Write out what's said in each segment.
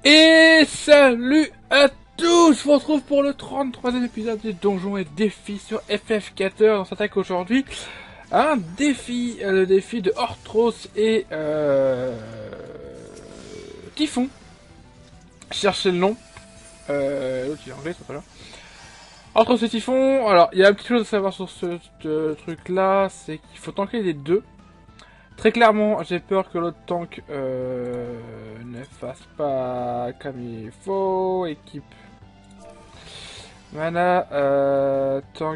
Et salut à tous, je vous retrouve pour le 33e épisode des Donjons et Défis sur FF14. On s'attaque aujourd'hui à un défi, le défi de Orthros et Typhon. Cherchez le nom. L'autre il est anglais, c'est pas là. Orthros et Typhon, alors il y a une petite chose à savoir sur ce truc là, c'est qu'il faut tanker les deux. Très clairement, j'ai peur que l'autre tank ne fasse pas comme il faut. Équipe mana, tank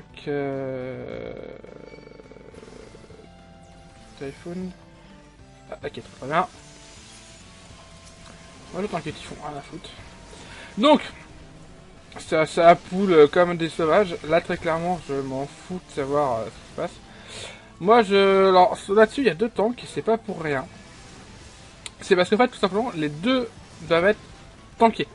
Typhoon. Ah, ok, très bien. Moi le tank est Typhon, rien à foutre. Donc, ça poule comme des sauvages. Là, très clairement, je m'en fous de savoir ce qui se passe. Moi, alors, là-dessus, il y a deux tanks, et c'est pas pour rien. C'est parce qu'en fait, tout simplement, les deux doivent être tankés.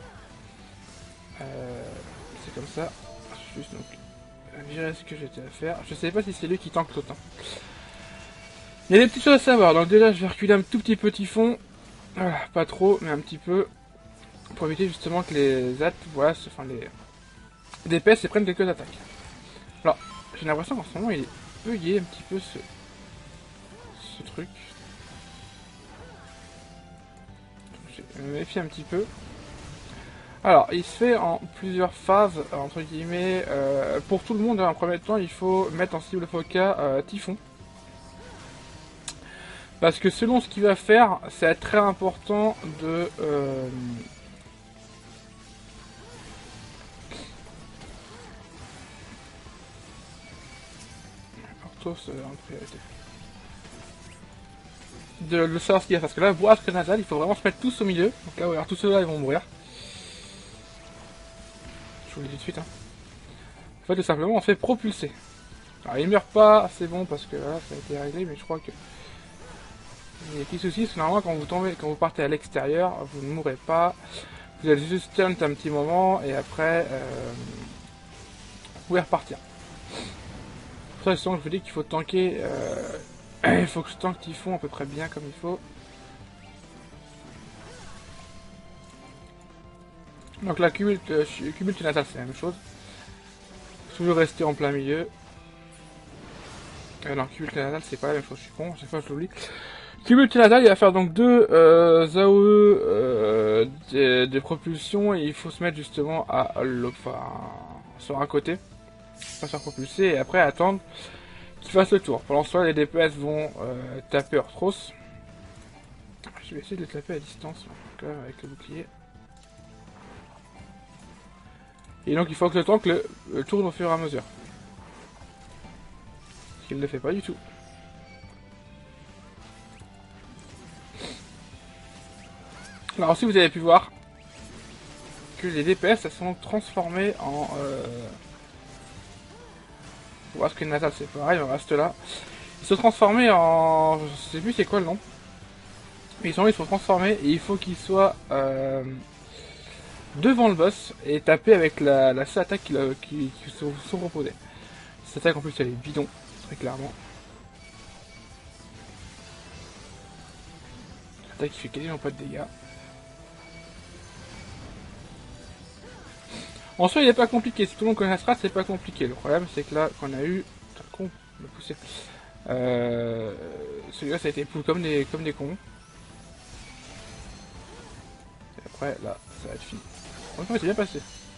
C'est comme ça. Juste donc, virer ce que j'étais à faire. Je sais pas si c'est lui qui tank l'autre. Il y a des petites choses à savoir. Donc déjà, je vais reculer un tout petit peu Typhon. Voilà, pas trop, mais un petit peu. Pour éviter justement que les voilà, enfin les DPS prennent quelques attaques. Alors, j'ai l'impression qu'en ce moment, il est bugué un petit peu ce truc. Je me méfie un petit peu. Alors, il se fait en plusieurs phases, entre guillemets. Pour tout le monde, en premier temps, il faut mettre en cible foca Typhon. Parce que selon ce qu'il va faire, c'est très important de... Orthos en priorité. De le savoir ce qu'il y a. Parce que là, Boisque Nasal, il faut vraiment se mettre tous au milieu. Donc là, voilà, tous ceux-là, ils vont mourir. Je vous le dis tout de suite. Hein. En fait, tout simplement, on se fait propulser. Alors, il meurt pas, c'est bon, parce que là, ça a été réglé, mais je crois que... Il y a un petit souci, parce que normalement, quand vous partez à l'extérieur, vous ne mourrez pas. Vous allez juste stunt un petit moment, et après, vous pouvez repartir. Pour ça, je vous dis qu'il faut tanker... il faut que je tank Typhon à peu près bien comme il faut. Donc la cumulte natale, c'est la même chose. Toujours rester en plein milieu. Non, cumulte natale, c'est pas la même chose, je suis con, à chaque fois je l'oublie. Cumulte natale, il va faire donc deux AOE de propulsion, et il faut se mettre justement à sur un côté. Pas se faire propulser, et après attendre qu'il fasse le tour. Pendant ce temps, les DPS vont taper Orthros. Je vais essayer de le taper à distance, donc là, avec le bouclier. Et donc il faut que le temps que le tourne au fur et à mesure. Ce qu'il ne le fait pas du tout. Alors aussi vous avez pu voir que les DPS elles sont transformées en... Voir ce que Natal c'est pareil, on reste là. Ils sont transformés en... Je sais plus c'est quoi le nom. Mais ils sont transformés et il faut qu'ils soient devant le boss et taper avec la seule attaque qui sont proposées. Cette attaque en plus elle est bidon, très clairement. L'attaque qui fait quasiment pas de dégâts. En soi il est pas compliqué, si tout le monde connaît la strat c'est pas compliqué. Le problème c'est que là qu'on a eu... Putain con, me pousser. Celui-là ça a été poule comme des cons. Et après là ça va être fini. Franchement c'est bien passé.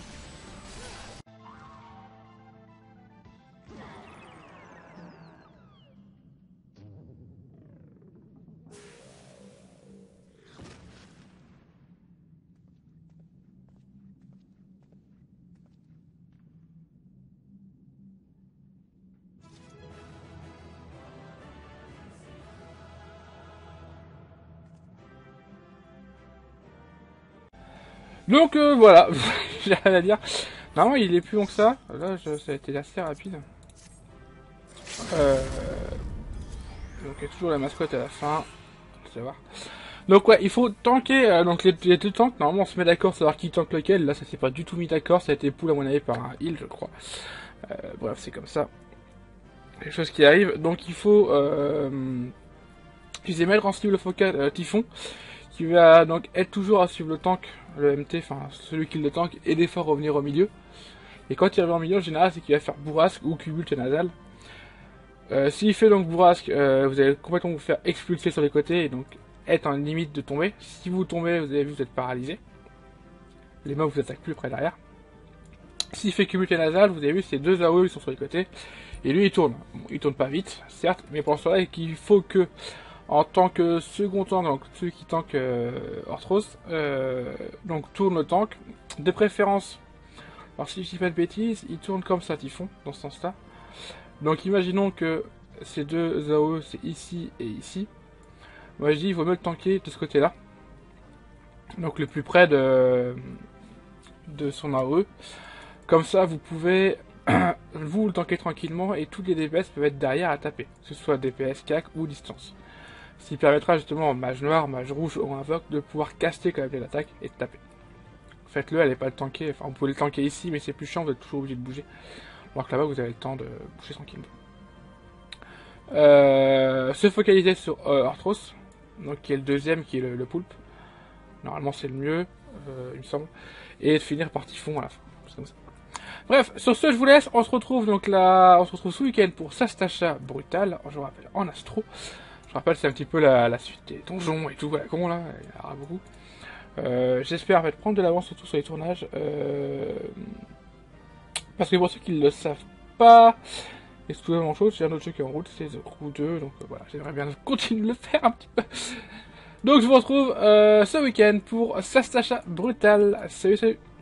Donc voilà, j'ai rien à dire. Normalement il est plus long que ça. Là ça a été assez rapide. Donc il y a toujours la mascotte à la fin. Tu vas voir. Donc ouais, il faut tanker donc les deux tanks. Normalement on se met d'accord savoir qui tank lequel. Là ça s'est pas du tout mis d'accord. Ça a été poule à mon avis par un heal je crois. Bref c'est comme ça. Les choses qui arrivent. Donc il faut utiliser mettre en cible focal Typhon. qui va donc être toujours à suivre le tank, le MT, enfin celui qui le tank, et des fois revenir au milieu. Et quand il revient au milieu, en général, c'est qu'il va faire bourrasque ou cumulte nasal. S'il fait donc bourrasque, vous allez complètement vous faire expulser sur les côtés et donc être en limite de tomber. Si vous tombez, vous avez vu, vous êtes paralysé. Les mobs vous attaquent plus près derrière. S'il fait cumulte nasal, vous avez vu, ces deux AOE ils sont sur les côtés. Et lui il tourne. Bon, il tourne pas vite, certes, mais pour cela il faut que, en tant que second tank, donc celui qui tank Orthros, donc tourne le tank. De préférence, alors si je dis pas de bêtises, il tourne comme ça, Typhon, dans ce sens-là. Donc imaginons que ces deux AOE c'est ici et ici. Moi je dis il vaut mieux le tanker de ce côté-là. Donc le plus près de son AOE. Comme ça vous pouvez vous le tanker tranquillement et tous les DPS peuvent être derrière à taper. Que ce soit DPS, CAC ou distance. Ce qui permettra justement en mage noir, mage rouge ou invoque de pouvoir caster quand même l'attaque et de taper. Faites-le, allez pas le tanker, enfin vous pouvez le tanker ici mais c'est plus chiant, vous êtes toujours obligé de bouger. Alors que là-bas vous avez le temps de bouger tranquillement. Se focaliser sur Orthros, donc qui est le deuxième, qui est le poulpe. Normalement c'est le mieux, il me semble. Et de finir par Typhon à la fin. C'est comme ça. Bref, sur ce je vous laisse, on se retrouve donc là, on se retrouve ce week-end pour Sastasha Brutal, je vous rappelle, en astro. Je rappelle c'est un petit peu la suite des donjons et tout, voilà, comment là, il y en aura beaucoup. J'espère en fait, prendre de l'avance surtout sur les tournages. Parce que pour ceux qui ne le savent pas, et c'est tout la même chose, j'ai un autre jeu qui est en route, c'est The Crew 2, donc voilà, j'aimerais bien continuer de le faire un petit peu. Donc je vous retrouve ce week-end pour Sastasha Brutal. Salut, salut!